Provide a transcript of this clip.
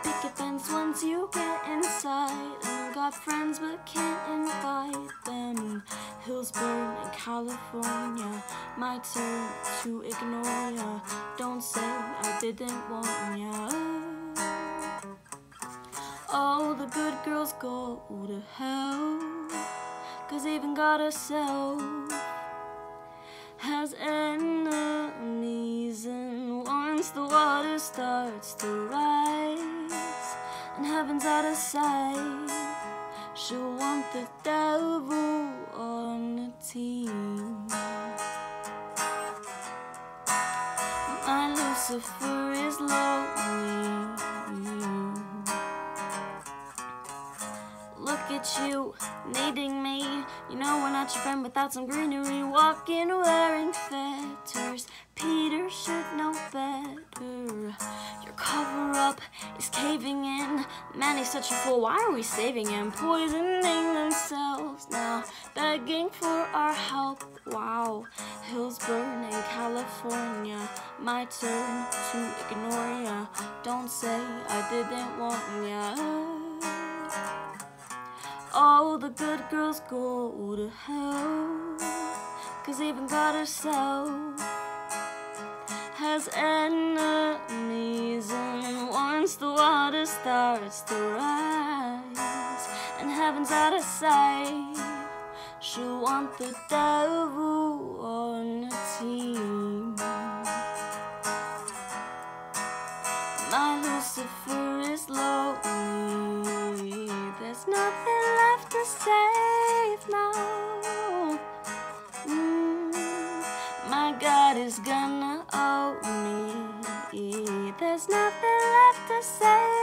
picket fence once you get inside. And got friends but can't invite them. Hillsburg in California, my turn to ignore ya. Don't say I didn't warn ya. Oh, the good girls go to hell, 'cause even God herself has enemies. And once the water starts to rise and heaven's out of sight, she'll want the devil on the team. My Lucifer is lonely. Look at you, needing me. You know we're not your friend without some greenery. Walking wearing fetters, Peter should know better. Your cover-up is caving in. Man, he's such a fool, why are we saving him? Poisoning themselves now, begging for our help. Wow, Hillsburg in California, my turn to ignore ya. Don't say I didn't warn ya. Oh, the good girls go to hell, 'cause even God herself has enemies. And once the water starts to rise and heaven's out of sight, she'll want the devil on her team. My Lucifer is lonely. There's nothing left to save now. My God is gonna owe me. There's nothing left to save.